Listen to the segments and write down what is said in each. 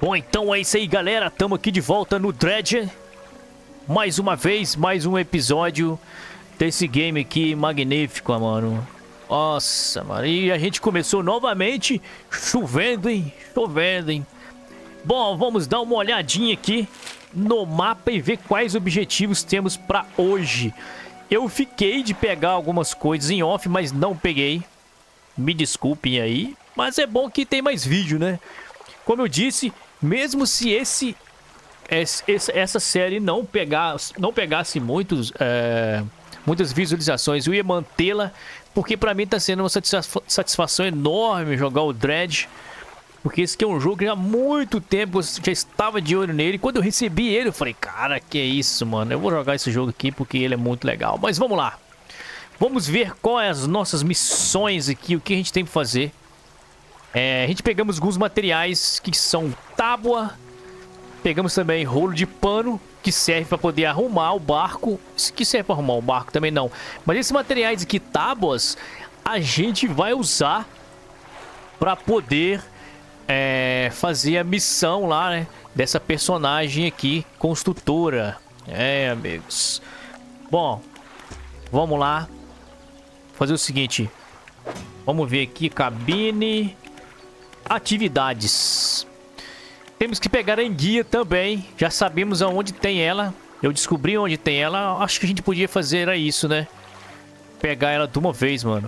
Bom, então é isso aí, galera. Estamos aqui de volta no Dredge. Mais uma vez, mais um episódio desse game aqui magnífico, mano. Nossa, mano. E a gente começou novamente chovendo, hein? Chovendo, hein? Bom, vamos dar uma olhadinha aqui no mapa e ver quais objetivos temos pra hoje. Eu fiquei de pegar algumas coisas em off, mas não peguei. Me desculpem aí. Mas é bom que tem mais vídeo, né? Como eu disse, mesmo se essa série não pegasse muitas visualizações, eu ia mantê-la, porque pra mim tá sendo uma satisfação enorme jogar o Dredge, porque esse aqui é um jogo que há muito tempo eu já estava de olho nele. Quando eu recebi ele, eu falei, cara, que é isso, mano, eu vou jogar esse jogo aqui porque ele é muito legal. Mas vamos lá, vamos ver quais as nossas missões aqui, o que a gente tem que fazer. A gente pegamos alguns materiais que são tábua. Pegamos também rolo de pano, que serve para poder arrumar o barco. Isso que serve para arrumar o barco também não. Mas esses materiais aqui, tábuas, a gente vai usar para poder fazer a missão lá, né? Dessa personagem aqui, construtora. Amigos. Bom, vamos lá. Fazer o seguinte. Vamos ver aqui, cabine... Atividades. Temos que pegar a enguia também. Já sabemos aonde tem ela. Eu descobri onde tem ela. Acho que a gente podia fazer isso, né? Pegar ela de uma vez, mano.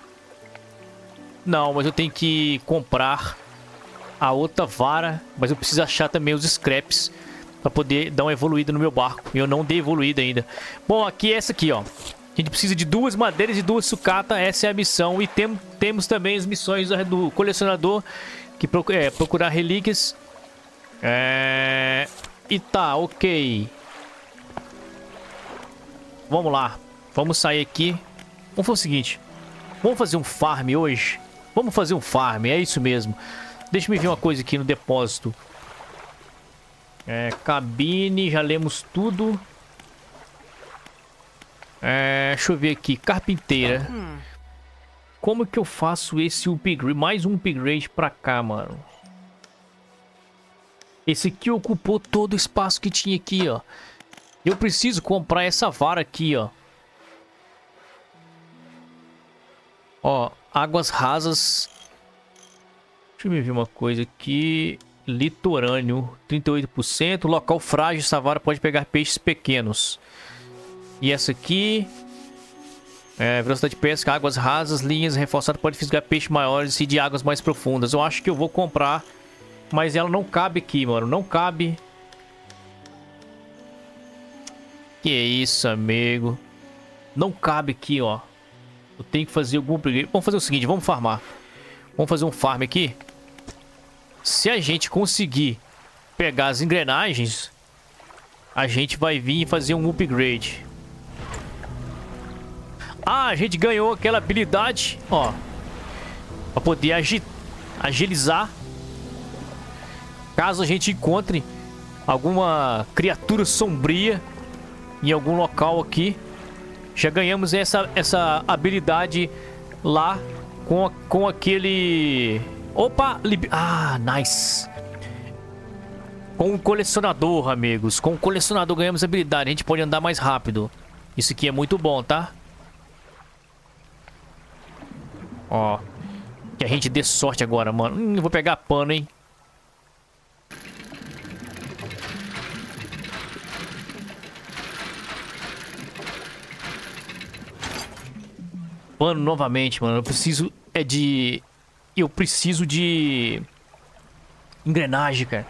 Não, mas eu tenho que comprar a outra vara. Mas eu preciso achar também os scraps pra poder dar uma evoluída no meu barco. E eu não dei evoluída ainda. Bom, aqui é essa aqui, ó. A gente precisa de 2 madeiras e 2 sucata. Essa é a missão. E temos também as missões do colecionador, que procurar relíquias. E tá, ok. Vamos lá. Vamos sair aqui. Vamos fazer o seguinte. Vamos fazer um farm hoje. Vamos fazer um farm, é isso mesmo. Deixa eu ver uma coisa aqui no depósito. Cabine, já lemos tudo. Deixa eu ver aqui, carpinteira. Como que eu faço esse upgrade? Mais um upgrade pra cá, mano. Esse aqui ocupou todo o espaço que tinha aqui, ó. Eu preciso comprar essa vara aqui, ó. Ó, águas rasas. Deixa eu ver uma coisa aqui. Litorâneo, 38%. Local frágil, essa vara pode pegar peixes pequenos. E essa aqui... velocidade de pesca, águas rasas, linhas reforçadas, pode fisgar peixes maiores e de águas mais profundas. Eu acho que eu vou comprar, mas ela não cabe aqui, mano. Não cabe. Que isso, amigo. Não cabe aqui, ó. Eu tenho que fazer algum upgrade. Vamos fazer o seguinte, vamos farmar. Vamos fazer um farm aqui. Se a gente conseguir pegar as engrenagens, a gente vai vir e fazer um upgrade. Ah, a gente ganhou aquela habilidade, ó, pra poder agilizar. Caso a gente encontre alguma criatura sombria em algum local aqui, já ganhamos essa habilidade lá com aquele... Opa! Ah, nice! Com o colecionador, amigos. Com o colecionador ganhamos habilidade. A gente pode andar mais rápido. Isso aqui é muito bom, tá? Ó, que a gente dê sorte agora, mano. Eu vou pegar pano, hein. Pano novamente, mano. Eu preciso de engrenagem, cara.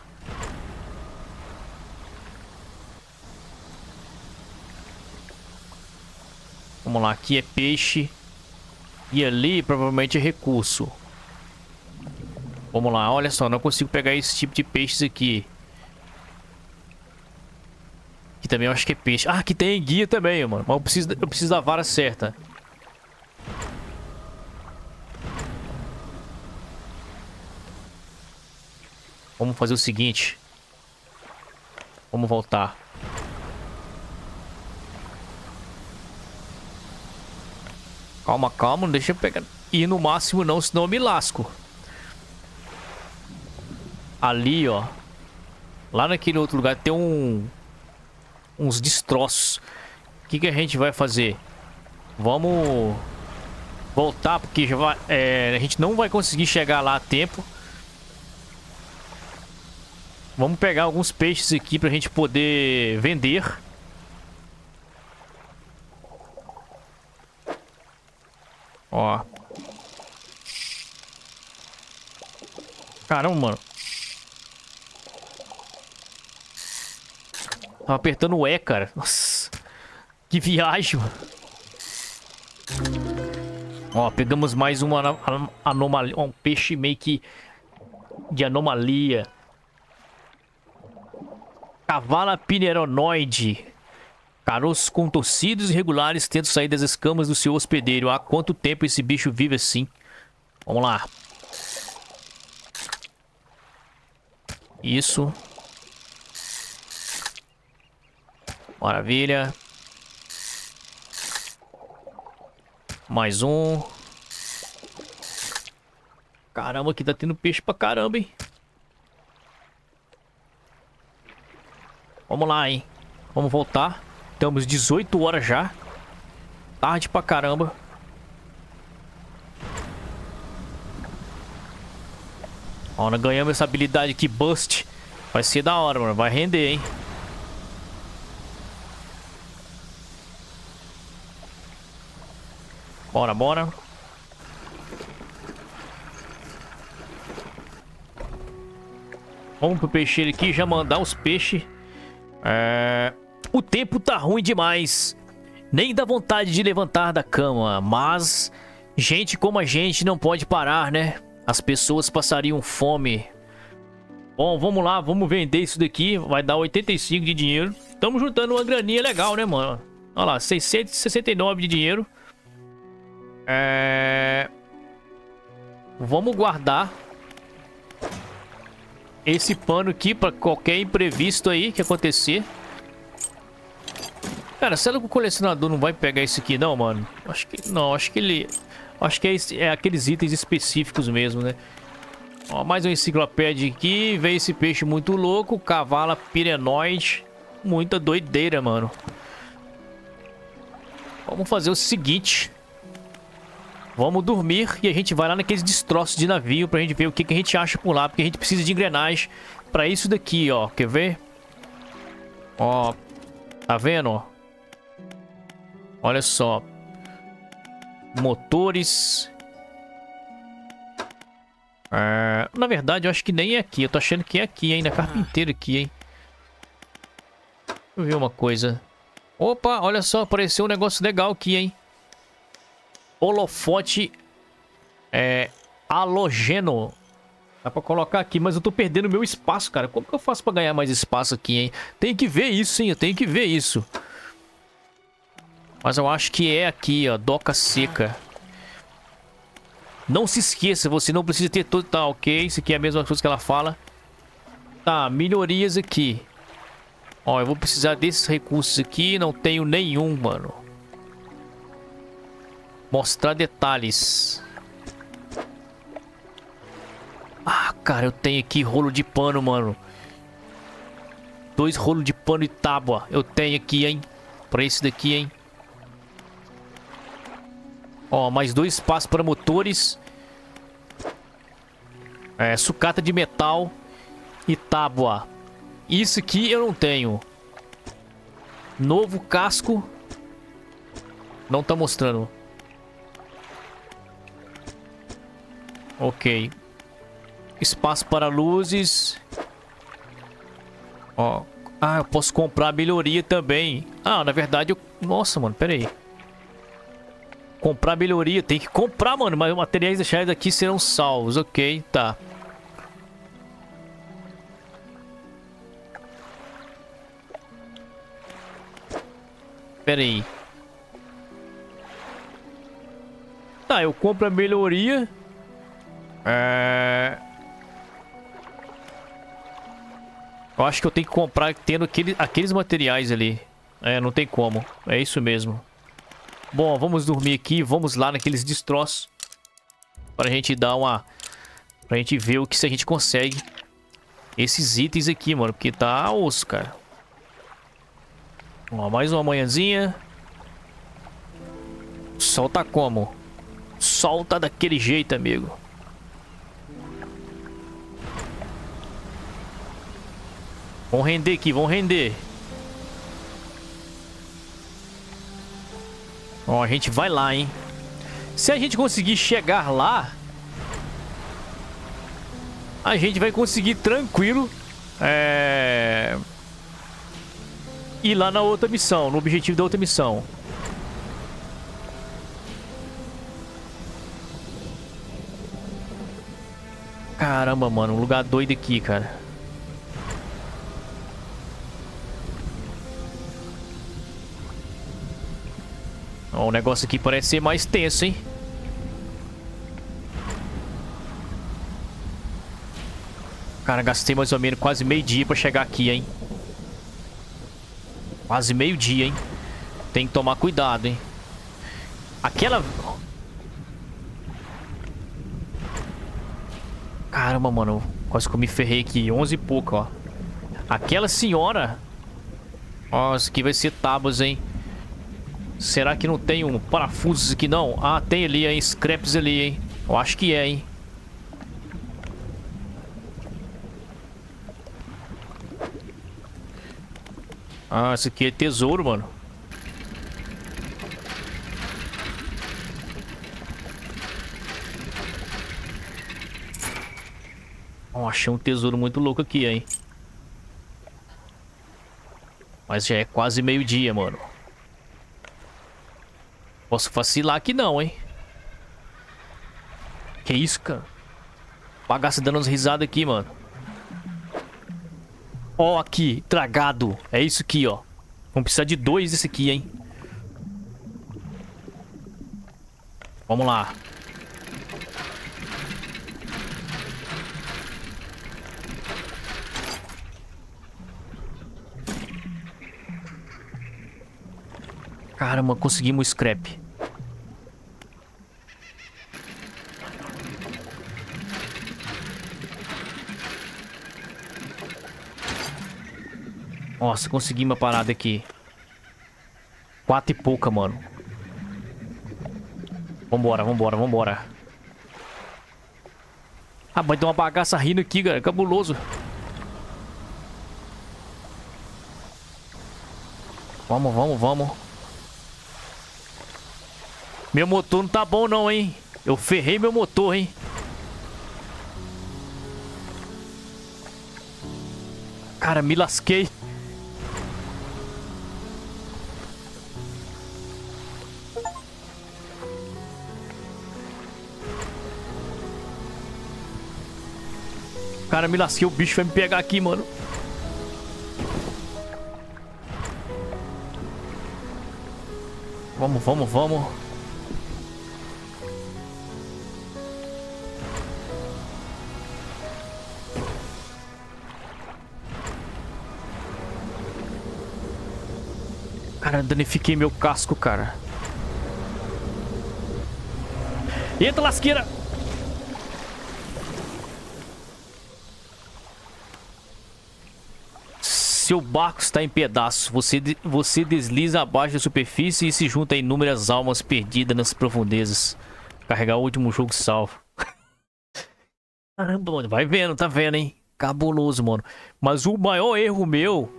Vamos lá, aqui é peixe. E ali provavelmente é recurso. Vamos lá, olha só, não consigo pegar esse tipo de peixes aqui. Aqui também eu acho que é peixe. Ah, aqui tem guia também, mano. Mas eu preciso da vara certa. Vamos fazer o seguinte. Vamos voltar. Calma, calma, não deixa eu pegar. Ir no máximo não, senão eu me lasco. Ali, ó. Lá naquele outro lugar tem uns destroços. O que a gente vai fazer? Vamos voltar, porque já vai, a gente não vai conseguir chegar lá a tempo. Vamos pegar alguns peixes aqui pra gente poder vender. Ó. Caramba, mano. Tava apertando o E, cara. Nossa. Que viagem, mano. Ó, pegamos mais uma anomalia. Um peixe meio que de anomalia. Cavala pineronoide. Caroços contorcidos e irregulares tentam sair das escamas do seu hospedeiro. Há quanto tempo esse bicho vive assim? Vamos lá. Isso. Maravilha. Mais um. Caramba, aqui tá tendo peixe pra caramba, hein? Vamos lá, hein? Vamos voltar. Estamos 18 horas já. Tarde pra caramba. Ó, nós ganhamos essa habilidade aqui, Bust. Vai ser da hora, mano. Vai render, hein? Bora, bora. Vamos pro peixeiro aqui, já mandar os peixes. O tempo tá ruim demais. Nem dá vontade de levantar da cama. Mas gente como a gente não pode parar, né? As pessoas passariam fome. Bom, vamos lá, vamos vender isso daqui. Vai dar 85 de dinheiro. Estamos juntando uma graninha legal, né, mano? Olha lá, 669 de dinheiro. Vamos guardar esse pano aqui para qualquer imprevisto aí que acontecer. Cara, será que o colecionador não vai pegar isso aqui não, mano? Acho que não, acho que é aqueles itens específicos mesmo, né? Ó, mais uma enciclopédia aqui. Vem esse peixe muito louco, cavala pirenoide. Muita doideira, mano. Vamos fazer o seguinte. Vamos dormir e a gente vai lá naqueles destroços de navio pra gente ver o que a gente acha por lá. Porque a gente precisa de engrenagem pra isso daqui, ó. Quer ver? Ó. Tá vendo, ó? Olha só. Motores. Na verdade, eu acho que nem é aqui. Eu tô achando que é aqui, hein? Na carpinteira aqui, hein? Deixa eu ver uma coisa. Opa, olha só. Apareceu um negócio legal aqui, hein? Holofote halogeno. Dá pra colocar aqui, mas eu tô perdendo meu espaço, cara. Como que eu faço pra ganhar mais espaço aqui, hein? Tem que ver isso, hein? Eu tenho que ver isso. Mas eu acho que é aqui, ó. Doca seca. Não se esqueça, você não precisa ter todo... Tá, ok. Isso aqui é a mesma coisa que ela fala. Tá, melhorias aqui. Ó, eu vou precisar desses recursos aqui. Não tenho nenhum, mano. Mostrar detalhes. Ah, cara, eu tenho aqui rolo de pano, mano. 2 rolos de pano e tábua. Eu tenho aqui, hein. Pra esse daqui, hein. Ó, mais 2 espaços para motores. Sucata de metal e tábua. Isso aqui eu não tenho. Novo casco. Não tá mostrando. Ok. Espaço para luzes. Ó. Ah, eu posso comprar melhoria também. Ah, na verdade eu... Nossa, mano, pera aí. Comprar melhoria. Tem que comprar, mano. Mas os materiais deixados aqui serão salvos. Ok, tá. Pera aí. Tá, eu compro a melhoria. Eu acho que eu tenho que comprar tendo aqueles materiais ali. Não tem como. É isso mesmo. Bom, vamos dormir aqui. Vamos lá naqueles destroços. Pra gente dar uma... Pra gente ver o que se a gente consegue. esses itens aqui, mano. Porque tá osso, cara. Ó, mais uma manhãzinha. Solta como? Solta daquele jeito, amigo. Vão render aqui, vão render. Ó, a gente vai lá, hein. Se a gente conseguir chegar lá, a gente vai conseguir tranquilo ir lá na outra missão, no objetivo da outra missão. Caramba, mano, um lugar doido aqui, cara. Ó, o negócio aqui parece ser mais tenso, hein? Cara, gastei mais ou menos quase meio-dia pra chegar aqui, hein? Quase meio-dia, hein? Tem que tomar cuidado, hein? Aquela... Caramba, mano. Quase que eu me ferrei aqui. 11 e pouco, ó. Aquela senhora... Ó, isso aqui vai ser tábuas, hein? Será que não tem um parafuso aqui, não? Ah, tem ali, hein? Scraps ali, hein? Eu acho que é, hein? Ah, isso aqui é tesouro, mano. Oh, achei um tesouro muito louco aqui, hein? Mas já é quase meio-dia, mano. Posso vacilar aqui não, hein? Que isso, cara? Bagaça dando umas risadas aqui, mano. Ó, aqui, tragado. É isso aqui, ó. Vamos precisar de 2 desse aqui, hein? Vamos lá. Caramba, conseguimos scrap. Nossa, consegui uma parada aqui. 4 e pouca, mano. Vambora, vambora, vambora. Ah, mas tem uma bagaça rindo aqui, cara. Cabuloso. Vamos, vamos, vamos. Meu motor não tá bom não, hein. Eu ferrei meu motor, hein. Cara, me lasquei. Cara, me lasquei. O bicho vai me pegar aqui, mano. Vamos, vamos, vamos. Cara, danifiquei meu casco, cara. Eita, lasqueira! Seu barco está em pedaços. Você desliza abaixo da superfície e se junta a inúmeras almas perdidas nas profundezas. Carregar o último jogo salvo. Caramba, mano. Vai vendo, tá vendo, hein? Cabuloso, mano. Mas o maior erro meu...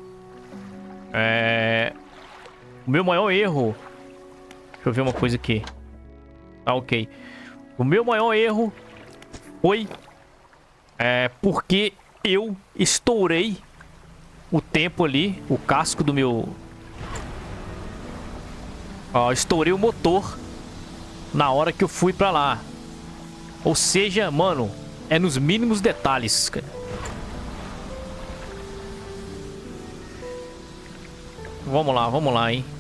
O meu maior erro... Deixa eu ver uma coisa aqui. Ah, ok. O meu maior erro foi... porque eu estourei o tempo ali, o casco do meu... Ó, estourei o motor na hora que eu fui pra lá. Ou seja, mano, é nos mínimos detalhes, cara. Vamos lá, hein.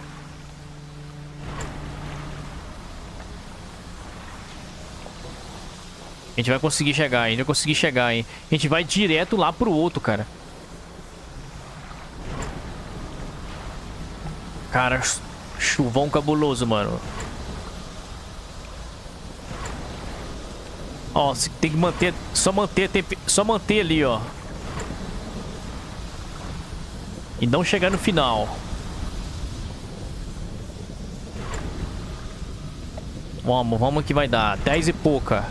A gente vai conseguir chegar, hein. Vai conseguir chegar, hein. A gente vai direto lá pro outro, cara. Cara, chuvão cabuloso, mano. Ó, você tem que manter... Só manter ali, ó. E não chegar no final. Vamos que vai dar. 10 e pouca.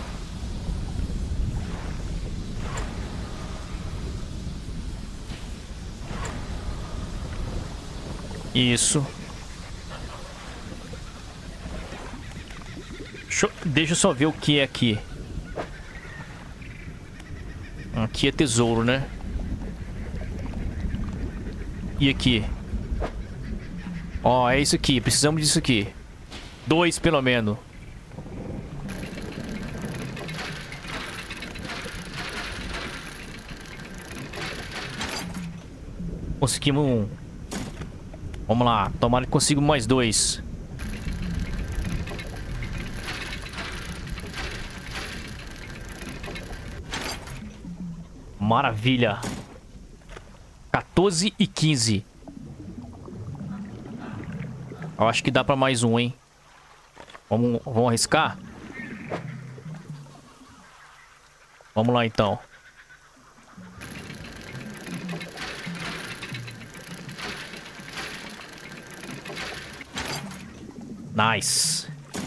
Isso. Deixa eu só ver o que é aqui. Aqui é tesouro, né? E aqui? Ó, é isso aqui. Precisamos disso aqui. 2 pelo menos. Conseguimos um. Vamos lá. Tomara que consiga mais 2. Maravilha. 14 e 15. Eu acho que dá pra mais um, hein? Vamos arriscar? Vamos lá, então. Nice.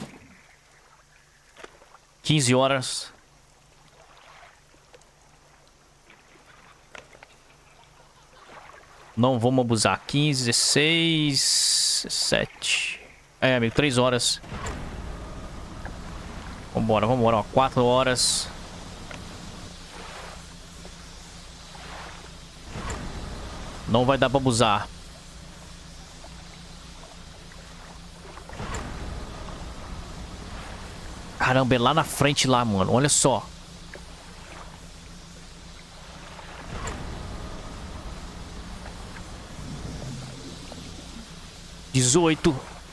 15 horas. Não vamos abusar. 15, 16, 17. É, amigo, 3 horas. Vambora, vambora, ó. 4 horas. Não vai dar pra abusar. Caramba, é lá na frente lá, mano. Olha só. Dezoito.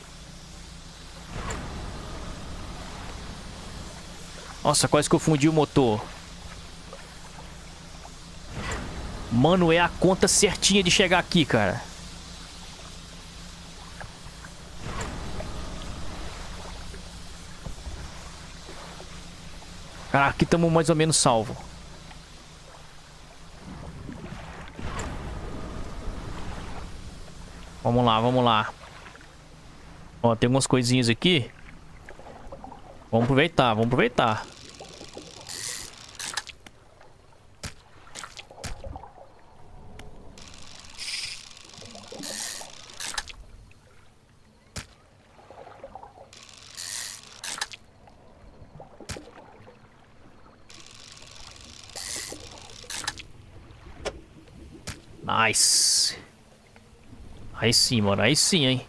Nossa, quase que eu fundi o motor. Mano, é a conta certinha de chegar aqui, cara. Cara, aqui estamos mais ou menos salvo. Vamos lá, vamos lá. Ó, tem algumas coisinhas aqui. Vamos aproveitar, vamos aproveitar. Nice. Aí sim, mano. Aí sim, hein.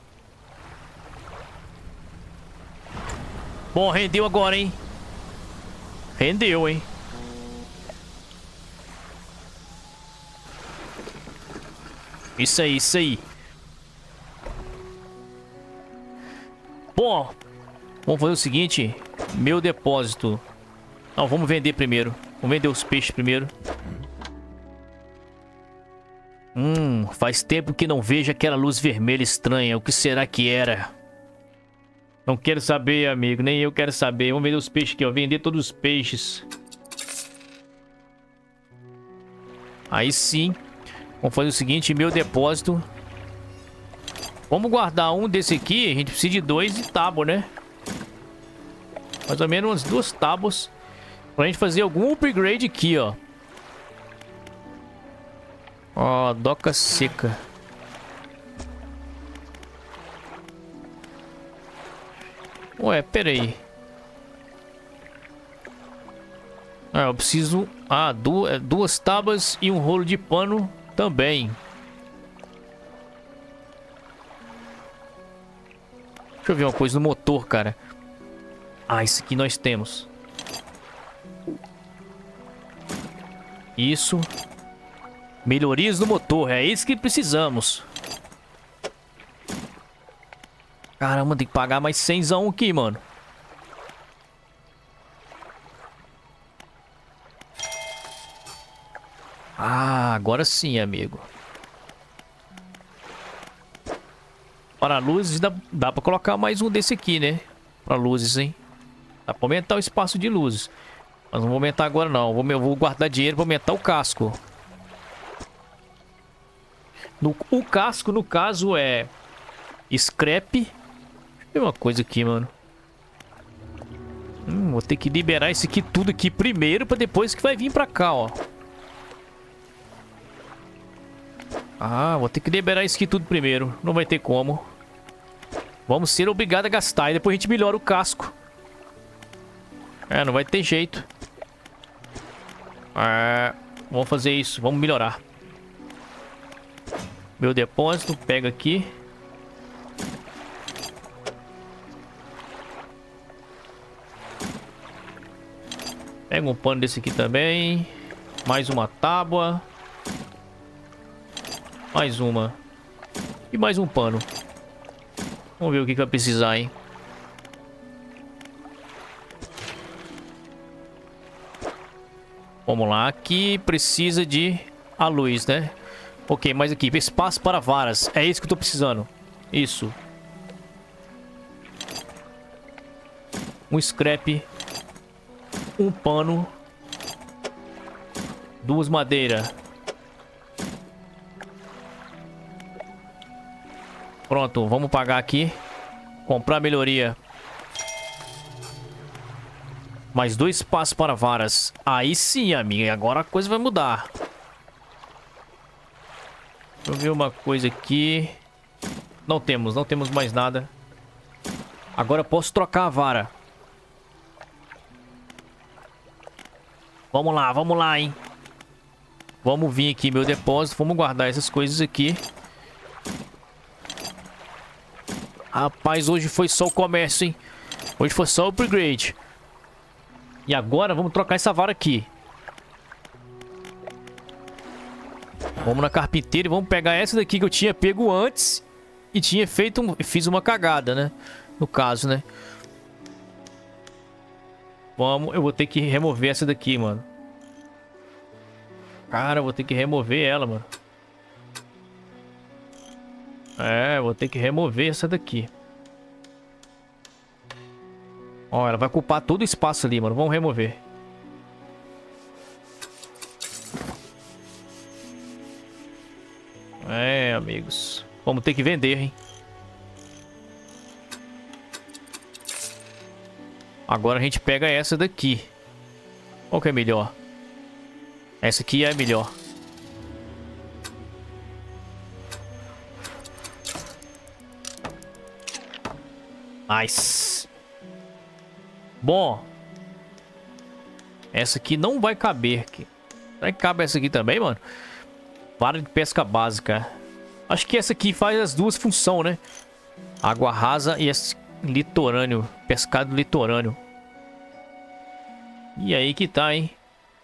Bom, rendeu agora, hein. Rendeu, hein. Isso aí, isso aí. Bom, vamos fazer o seguinte. Meu depósito. Não, vamos vender primeiro. Vamos vender os peixes primeiro. Faz tempo que não vejo aquela luz vermelha estranha. O que será que era? Não quero saber, amigo. Nem eu quero saber. Vamos vender os peixes aqui, ó. Vender todos os peixes. Aí sim. Vamos fazer o seguinte. Meu depósito. Vamos guardar um desse aqui. A gente precisa de 2 de tábua, né? Mais ou menos umas 2 tábuas. Pra gente fazer algum upgrade aqui, ó. Ó, doca seca. Ué, pera aí. Ah, eu preciso... Ah, 2 tábuas e um rolo de pano também. Deixa eu ver uma coisa no motor, cara. Ah, isso aqui nós temos. Isso. Melhorias no motor, é isso que precisamos. Caramba, tem que pagar mais 100zão aqui, mano. Ah, agora sim, amigo. Para luzes, dá pra colocar mais um desse aqui, né? Para luzes, hein? Dá pra aumentar o espaço de luzes. Mas não vou aumentar agora, não. Eu vou guardar dinheiro pra aumentar o casco. O casco, no caso, é scrap. Deixa eu ver uma coisa aqui, mano. Vou ter que liberar isso aqui tudo aqui primeiro, pra depois que vai vir pra cá, ó. Ah, vou ter que liberar isso aqui tudo primeiro. Não vai ter como. Vamos ser obrigados a gastar. E depois a gente melhora o casco. É, não vai ter jeito. Vamos fazer isso. Vamos melhorar. Meu depósito. Pega aqui. Pega um pano desse aqui também. Mais uma tábua. Mais uma. E mais um pano. Vamos ver o que vai precisar, hein? Vamos lá. Aqui precisa de a luz, né? Ok, mas aqui. Espaço para varas. É isso que eu tô precisando. Isso. Um scrap. Um pano. 2 madeiras. Pronto, vamos pagar aqui. Comprar melhoria. Mais 2 espaços para varas. Aí sim, amiga. Agora a coisa vai mudar. Deixa eu ver uma coisa aqui. Não temos mais nada. Agora eu posso trocar a vara. Vamos lá, hein. Vamos vir aqui, meu depósito. Vamos guardar essas coisas aqui. Rapaz, hoje foi só o comércio, hein. Hoje foi só o upgrade. E agora vamos trocar essa vara aqui. Vamos na carpinteira e vamos pegar essa daqui que eu tinha pego antes. E tinha feito fiz uma cagada, né. No caso, né. Vamos, eu vou ter que remover essa daqui, mano. Cara, eu vou ter que remover ela, mano. É, vou ter que remover essa daqui. Ó, ela vai ocupar todo o espaço ali, mano. Vamos remover. É, amigos. Vamos ter que vender, hein. Agora a gente pega essa daqui. Qual que é melhor? Essa aqui é melhor. Nice. Bom. Essa aqui não vai caber aqui. Será que cabe essa aqui também, mano? Vara de pesca básica. Acho que essa aqui faz as duas funções, né? Água rasa e esse litorâneo. Pescado litorâneo. E aí que tá, hein?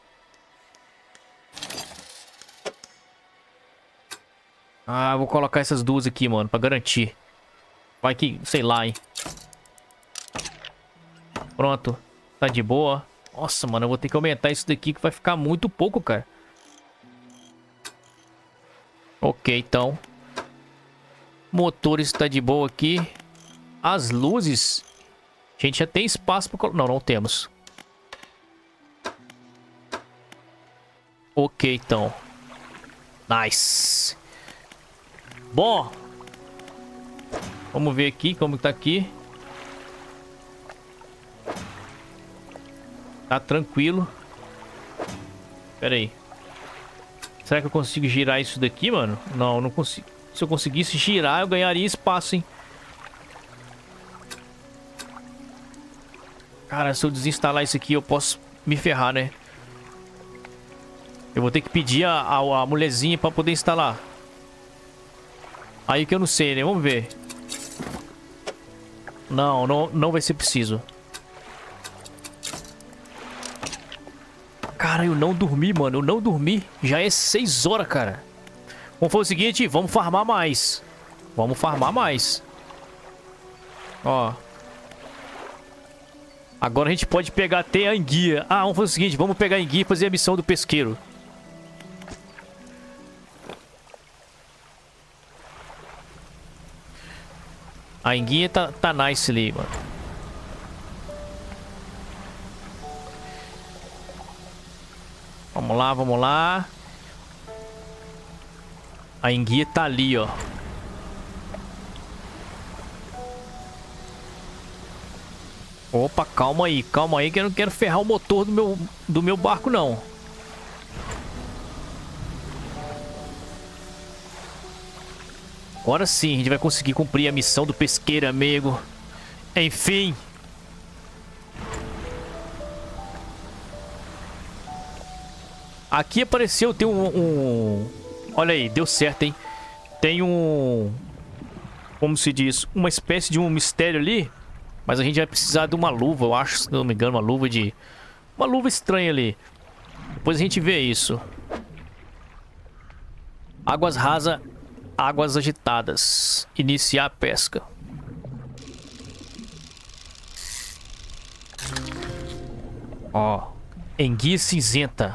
Ah, vou colocar essas duas aqui, mano, pra garantir. Vai que, sei lá, hein. Pronto. Tá de boa. Nossa, mano, eu vou ter que aumentar isso daqui que vai ficar muito pouco, cara. Ok, então. Motores tá de boa aqui. As luzes. A gente já tem espaço pra colocar. Não, não temos. Ok, então. Nice. Bom. Vamos ver aqui como tá aqui. Tá tranquilo. Pera aí. Será que eu consigo girar isso daqui, mano? Não, não consigo. Se eu conseguisse girar, eu ganharia espaço, hein? Cara, se eu desinstalar isso aqui, eu posso me ferrar, né? Eu vou ter que pedir a mulherzinha pra poder instalar. Aí que eu não sei, né? Vamos ver. Não vai ser preciso. Cara, eu não dormi, mano. Eu não dormi. Já é 6 horas, cara. Vamos fazer o seguinte, vamos farmar mais. Vamos farmar mais. Ó. Agora a gente pode pegar até a enguia. Ah, vamos fazer o seguinte, vamos pegar a enguia e fazer a missão do pesqueiro. A enguia tá nice ali, mano. Vamos lá, vamos lá. A enguia tá ali, ó. Opa, calma aí que eu não quero ferrar o motor do meu barco, não. Agora sim, a gente vai conseguir cumprir a missão do pesqueiro, amigo. Enfim. Aqui apareceu, tem Olha aí, deu certo, hein? Tem como se diz? Uma espécie de um mistério ali. Mas a gente vai precisar de uma luva, eu acho, se não me engano, uma luva estranha ali. Depois a gente vê isso. Águas rasas, águas agitadas. Iniciar a pesca. Ó, enguia cinzenta.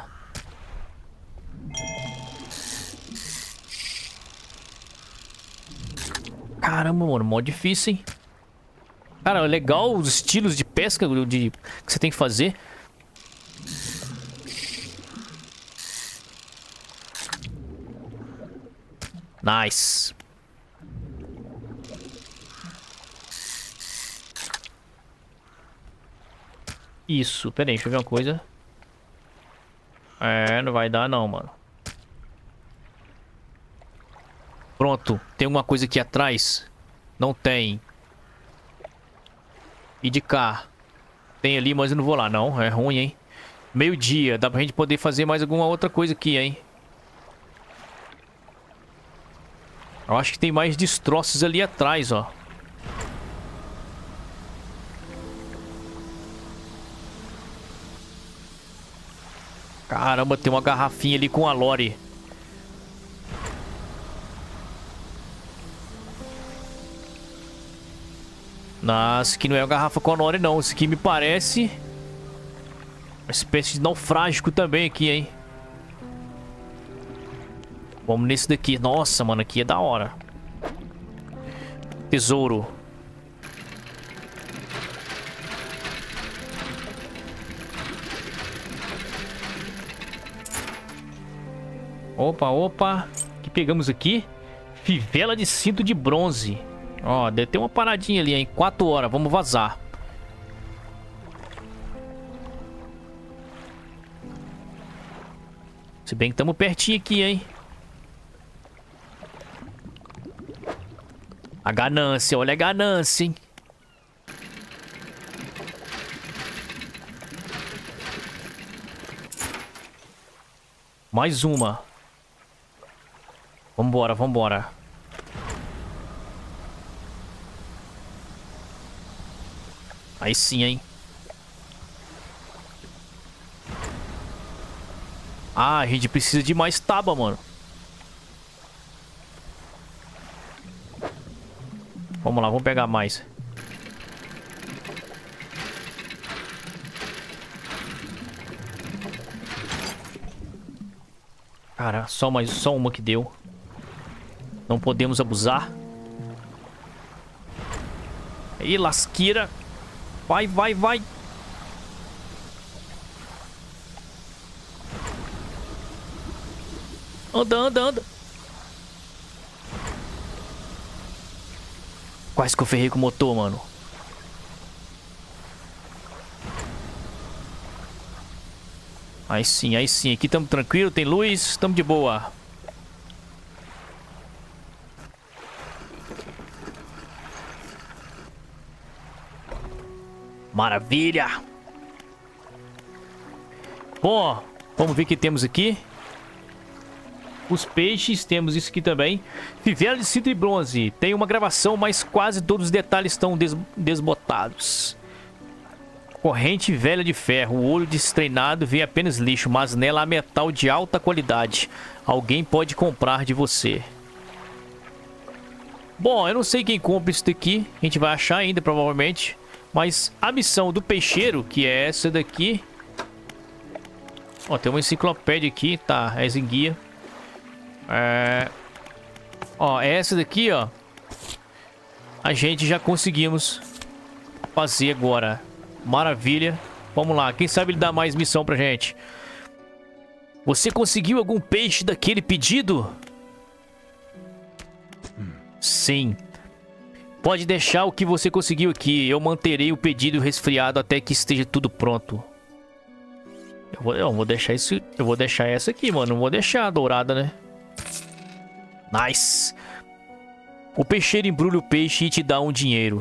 Caramba, mano, mó difícil, hein? Cara, é legal os estilos de pesca que você tem que fazer. Nice. Isso, pera aí, deixa eu ver uma coisa. É, não vai dar não, mano. Pronto, tem alguma coisa aqui atrás? Não tem. E de cá? Tem ali, mas eu não vou lá não, é ruim, hein? Meio-dia, dá pra gente poder fazer mais alguma outra coisa aqui, hein? Eu acho que tem mais destroços ali atrás, ó. Caramba, tem uma garrafinha ali com a Lore. Nossa, isso aqui não é uma garrafa com a Lore, não. Isso aqui me parece uma espécie de naufrágico também aqui, hein? Vamos nesse daqui. Nossa, mano, aqui é da hora. Tesouro. Opa, opa. O que pegamos aqui? Fivela de cinto de bronze. Ó, deve ter uma paradinha ali, hein? 4 horas, vamos vazar. Se bem que estamos pertinho aqui, hein? A ganância, olha a ganância, hein? Mais uma. Vambora, vambora. Aí sim, hein? Ah, a gente precisa de mais tábua, mano. Vamos lá, vamos pegar mais. Cara, só uma que deu. Não podemos abusar. Aí, lasqueira. Vai, vai, vai. Anda, anda, anda. Quase que eu ferrei com o motor, mano. Aí sim, aí sim. Aqui estamos tranquilo, tem luz, estamos de boa. Maravilha. Bom, vamos ver o que temos aqui. Os peixes, temos isso aqui também. Fivela de cinto e bronze. Tem uma gravação, mas quase todos os detalhes estão desbotados. Corrente velha de ferro. O olho destreinado vê apenas lixo, mas nela há metal de alta qualidade. Alguém pode comprar de você. Bom, eu não sei quem compra isso daqui. A gente vai achar ainda, provavelmente. Mas a missão do peixeiro, que é essa daqui... Ó, tem uma enciclopédia aqui, tá? É em guia. Ó, essa daqui, ó. A gente já conseguimos fazer agora. Maravilha. Vamos lá, quem sabe ele dá mais missão pra gente. Você conseguiu algum peixe daquele pedido? Sim. Pode deixar o que você conseguiu aqui. Eu manterei o pedido resfriado até que esteja tudo pronto. Eu vou deixar isso. Eu vou deixar essa aqui, mano. Não vou deixar a dourada, né? Nice. O peixeiro embrulha o peixe e te dá um dinheiro.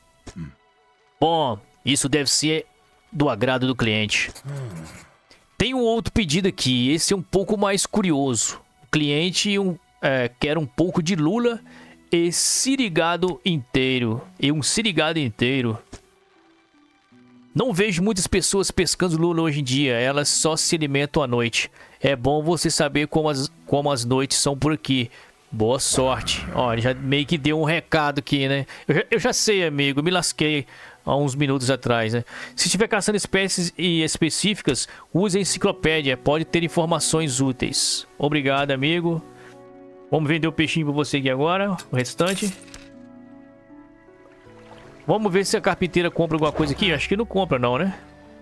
Bom, isso deve ser do agrado do cliente. Tem um outro pedido aqui. Esse é um pouco mais curioso. O cliente quer um pouco de lula e sirigado inteiro. Não vejo muitas pessoas pescando lula hoje em dia. Elas só se alimentam à noite. É bom você saber como as noites são por aqui. Boa sorte. Ó, ele já meio que deu um recado aqui, né? Eu já sei, amigo. Me lasquei há uns minutos atrás, né? Se estiver caçando espécies específicas, use a enciclopédia. Pode ter informações úteis. Obrigado, amigo. Vamos vender o peixinho pra você aqui agora. O restante. Vamos ver se a carpinteira compra alguma coisa aqui. Acho que não compra não, né?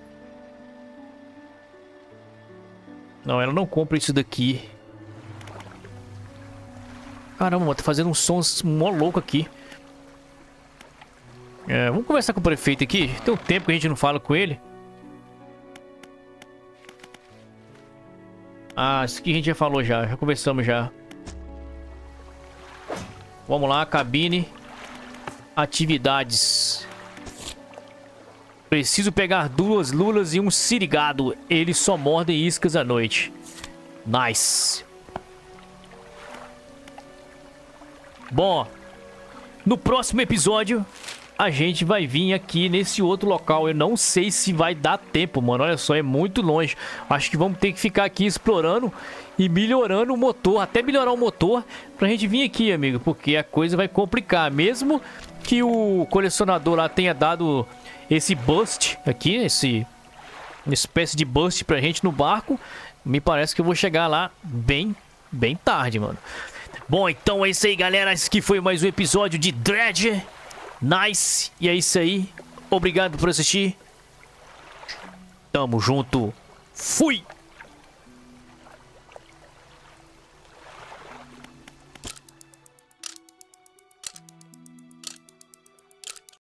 Não, ela não compra isso daqui. Caramba, tá fazendo uns sons mó louco aqui. Vamos conversar com o prefeito aqui. Tem um tempo que a gente não fala com ele. Ah, isso aqui a gente já falou já conversamos já. Vamos lá, cabine. Atividades. Preciso pegar 2 lulas e um sirigado. Eles só mordem iscas à noite. Nice. Bom, no próximo episódio a gente vai vir aqui nesse outro local. Eu não sei se vai dar tempo, mano. Olha só, é muito longe. Acho que vamos ter que ficar aqui explorando e melhorando o motor. Até melhorar o motor pra gente vir aqui, amigo. Porque a coisa vai complicar. Mesmo que o colecionador lá tenha dado esse bust aqui, uma espécie de bust pra gente no barco, me parece que eu vou chegar lá bem tarde, mano. Bom, então é isso aí, galera. Esse aqui foi mais um episódio de Dredge. Nice. E é isso aí. Obrigado por assistir. Tamo junto. Fui.